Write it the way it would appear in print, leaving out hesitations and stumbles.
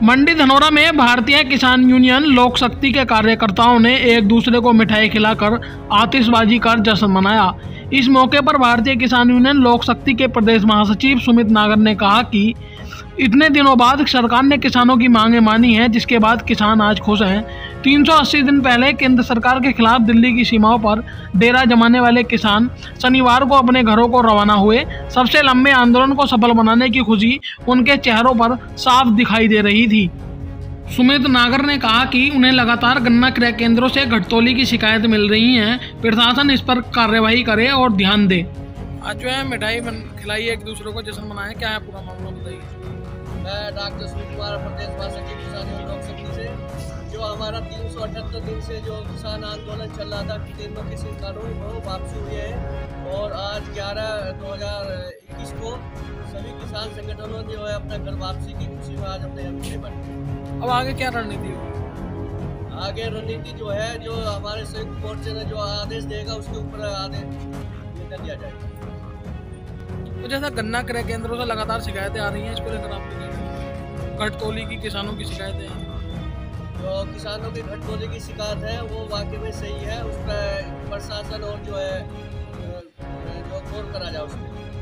मंडी धनौरा में भारतीय किसान यूनियन लोक शक्ति के कार्यकर्ताओं ने एक दूसरे को मिठाई खिलाकर आतिशबाजी कर जश्न मनाया। इस मौके पर भारतीय किसान यूनियन लोक शक्ति के प्रदेश महासचिव सुमित नागर ने कहा कि इतने दिनों बाद सरकार ने किसानों की मांगें मानी हैं, जिसके बाद किसान आज खुश हैं। 380 दिन पहले केंद्र सरकार के खिलाफ दिल्ली की सीमाओं पर डेरा जमाने वाले किसान शनिवार को अपने घरों को रवाना हुए। सबसे लंबे आंदोलन को सफल बनाने की खुशी उनके चेहरों पर साफ दिखाई दे रही थी। सुमित नागर ने कहा कि उन्हें लगातार गन्ना क्रय केंद्रों से घटतौली की शिकायत मिल रही है। प्रशासन इस पर कार्यवाही करे और ध्यान दे। आज जो है मिठाई खिलाई एक दूसरे को जश्न मनाए, क्या है पूरा मामला बताइए। मैं डॉक्टर सुमित कुमार, प्रदेश महासचिव किसान यूनियन लोक शक्ति से। जो हमारा 378 दिन से जो किसान आंदोलन चल रहा था, केंद्र की सरकारों को वापसी हुई है और आज 11/2021 को सभी किसान संगठनों ने जो है अपना घर वापसी की खुशी में आज अपने घर बने। अब आगे क्या रणनीति होगी? आगे रणनीति जो है, जो हमारे संयुक्त मोर्चे ने जो आदेश देगा उसके ऊपर आदेश निकल दिया जाएगा। तो जैसा गन्ना क्रय केंद्रों से लगातार शिकायतें आ रही हैं, इसको लेकर आप घटतौली की किसानों की शिकायतें हैं। जो किसानों की घटतौली की शिकायत है वो वाकई में सही है, उस पर प्रशासन और जो है जो गौर करा जाए उसमें।